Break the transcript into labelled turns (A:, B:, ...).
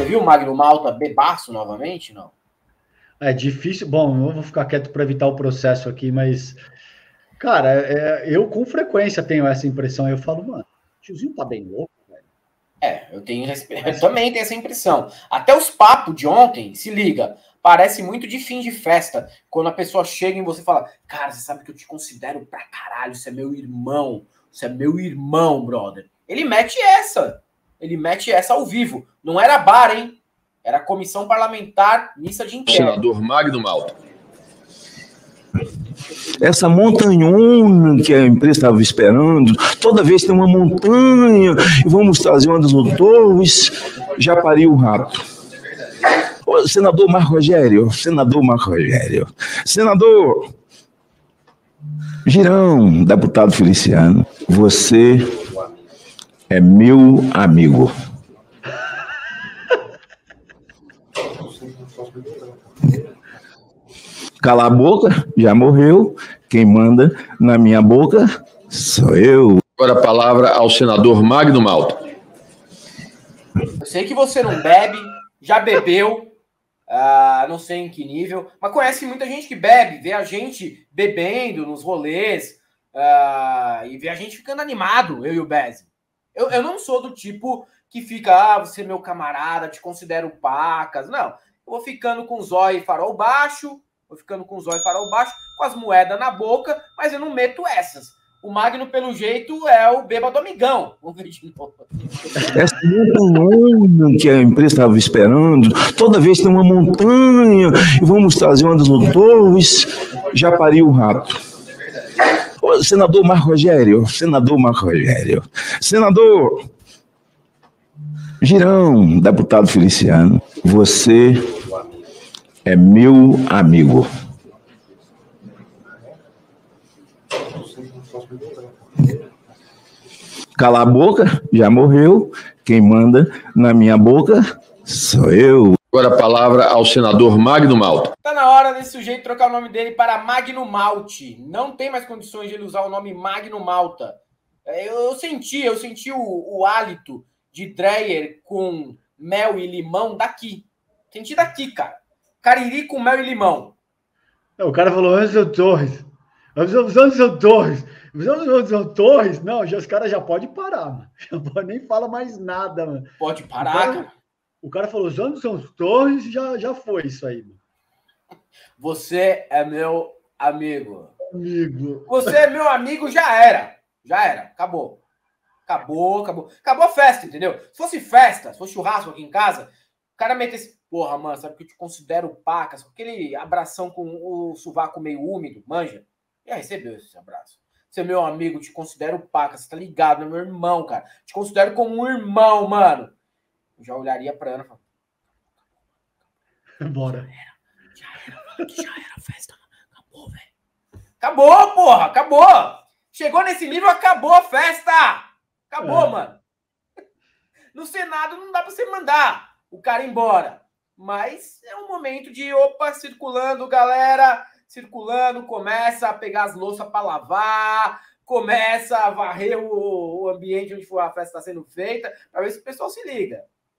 A: viu o Magno Malta bebaço novamente, não?
B: É difícil. Bom, eu vou ficar quieto para evitar o processo aqui, mas, cara, eu com frequência tenho essa impressão. Eu falo, mano, o tiozinho tá bem louco, velho.
A: Eu também tenho essa impressão. Até os papos de ontem, se liga, parece muito de fim de festa. Quando a pessoa chega em você e fala, cara, você sabe que eu te considero pra caralho, você é meu irmão. Você é meu irmão, brother. Ele mete essa ao vivo. Não era bar, hein? Era comissão parlamentar, missa de inquérito.
C: Senador Magno Malta. Essa montanhona que a empresa estava esperando, toda vez tem uma montanha, e vamos trazer uma das motores, já pariu o rato. Ô, senador Marco Rogério, senador Girão, deputado Feliciano, você é meu amigo. Cala a boca, já morreu. Quem manda na minha boca sou eu. Agora a palavra ao senador Magno Malta.
A: Eu sei que você não bebe, já bebeu, não sei em que nível, mas conhece muita gente que bebe, vê a gente bebendo nos rolês, e vê a gente ficando animado, eu e o Bez. Eu não sou do tipo que fica, você é meu camarada, te considero pacas. Não, eu vou ficando com zóio e farol baixo, com as moedas na boca, mas eu não meto essas. O Magno, pelo jeito, é o bêbado amigão. Vamos ver de novo.
C: Essa montanha que a empresa estava esperando, toda vez tem uma montanha, e vamos trazer uma das motores, já pariu o rato. Ô, senador Marco Rogério, senador Girão, deputado Feliciano, você é meu amigo. Cala a boca, já morreu. Quem manda na minha boca sou eu. Agora a palavra ao senador Magno Malta.
A: Tá na hora desse sujeito trocar o nome dele para Magno Malte. Não tem mais condições de ele usar o nome Magno Malta. Eu senti o hálito de Dreyer com mel e limão daqui. Senti daqui, cara. Cariri com mel e limão.
B: O cara falou Anderson Torres. Não, os caras já podem parar, mano. Nem fala mais nada, mano.
A: Pode parar, cara.
B: O cara falou Anderson Torres e já foi isso aí, mano.
A: Você é meu amigo.
B: Amigo.
A: Você é meu amigo, já era. Acabou a festa, entendeu? Se fosse festa, se fosse churrasco aqui em casa, o cara metesse, porra, mano, sabe que eu te considero pacas, com aquele abração com o sovaco meio úmido, manja? Já recebeu esse abraço. Você é meu amigo, te considero pacas, você tá ligado, é meu irmão, cara. Te considero como um irmão, mano. Eu já olharia pra Ana e falaria,
B: bora.
A: Já era a festa, mano. Acabou, velho. Acabou, porra, acabou. Chegou nesse nível, acabou a festa. Acabou, mano. No Senado não dá pra você mandar o cara embora. Mas é um momento de, circulando, galera. Circulando, começa a pegar as louças pra lavar, começa a varrer o ambiente onde a festa está sendo feita, pra ver se o pessoal se liga.